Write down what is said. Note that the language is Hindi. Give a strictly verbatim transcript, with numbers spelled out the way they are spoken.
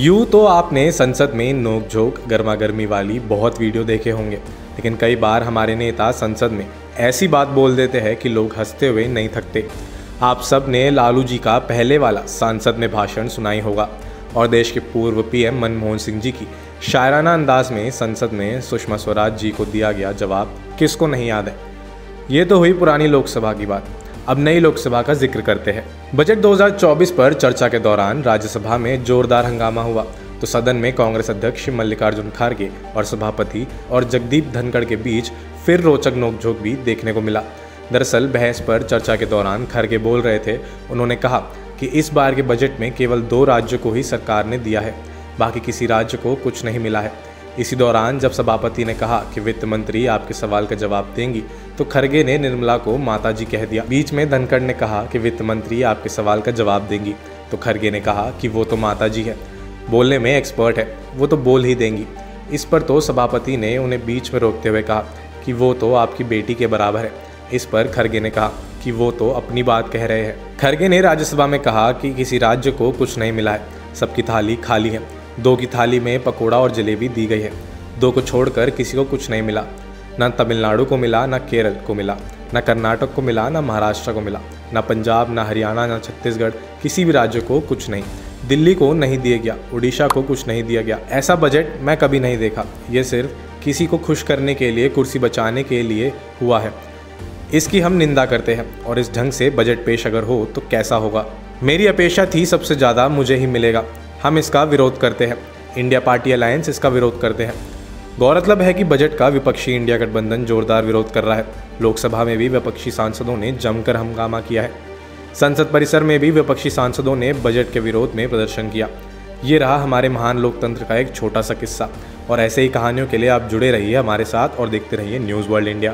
यूँ तो आपने संसद में नोक-झोंक गर्मा गर्मी वाली बहुत वीडियो देखे होंगे, लेकिन कई बार हमारे नेता संसद में ऐसी बात बोल देते हैं कि लोग हंसते हुए नहीं थकते। आप सब ने लालू जी का पहले वाला संसद में भाषण सुनाई होगा और देश के पूर्व पीएम मनमोहन सिंह जी की शायराना अंदाज में संसद में सुषमा स्वराज जी को दिया गया जवाब किसको नहीं याद है। ये तो हुई पुरानी लोकसभा की बात। अब नई लोकसभा का जिक्र करते हैं। बजट दो हज़ार चौबीस पर चर्चा के दौरान राज्यसभा में जोरदार हंगामा हुआ तो सदन में कांग्रेस अध्यक्ष मल्लिकार्जुन खड़गे और सभापति और जगदीप धनखड़ के बीच फिर रोचक नोकझोंक भी देखने को मिला। दरअसल बहस पर चर्चा के दौरान खड़गे बोल रहे थे। उन्होंने कहा कि इस बार के बजट में केवल दो राज्यों को ही सरकार ने दिया है, बाकी किसी राज्य को कुछ नहीं मिला है। इसी दौरान जब सभापति ने कहा कि वित्त मंत्री आपके सवाल का जवाब देंगी तो खड़गे ने निर्मला को माताजी कह दिया। बीच में धनखड़ ने कहा कि वित्त मंत्री आपके सवाल का जवाब देंगी तो खड़गे ने कहा कि वो तो माताजी है, बोलने में एक्सपर्ट है, वो तो बोल ही देंगी। इस पर तो सभापति ने उन्हें बीच में रोकते हुए कहा कि वो तो आपकी बेटी के बराबर है। इस पर खड़गे ने कहा कि वो तो अपनी बात कह रहे हैं। खड़गे ने राज्यसभा में कहा कि किसी राज्य को कुछ नहीं मिला है, सबकी थाली खाली है। दो की थाली में पकोड़ा और जलेबी दी गई है, दो को छोड़कर किसी को कुछ नहीं मिला। न तमिलनाडु को मिला, न केरल को मिला, न कर्नाटक को मिला, न महाराष्ट्र को मिला, न पंजाब, न हरियाणा, न छत्तीसगढ़, किसी भी राज्य को कुछ नहीं। दिल्ली को नहीं दिया गया, उड़ीसा को कुछ नहीं दिया गया। ऐसा बजट मैं कभी नहीं देखा। ये सिर्फ किसी को खुश करने के लिए, कुर्सी बचाने के लिए हुआ है। इसकी हम निंदा करते हैं और इस ढंग से बजट पेश अगर हो तो कैसा होगा। मेरी अपेक्षा थी सबसे ज़्यादा मुझे ही मिलेगा। हम इसका विरोध करते हैं। इंडिया पार्टी अलायंस इसका विरोध करते हैं। गौरतलब है कि बजट का विपक्षी इंडिया गठबंधन जोरदार विरोध कर रहा है। लोकसभा में भी विपक्षी सांसदों ने जमकर हंगामा किया है। संसद परिसर में भी विपक्षी सांसदों ने बजट के विरोध में प्रदर्शन किया। ये रहा हमारे महान लोकतंत्र का एक छोटा सा किस्सा और ऐसे ही कहानियों के लिए आप जुड़े रहिए हमारे साथ और देखते रहिए न्यूज़ वर्ल्ड इंडिया।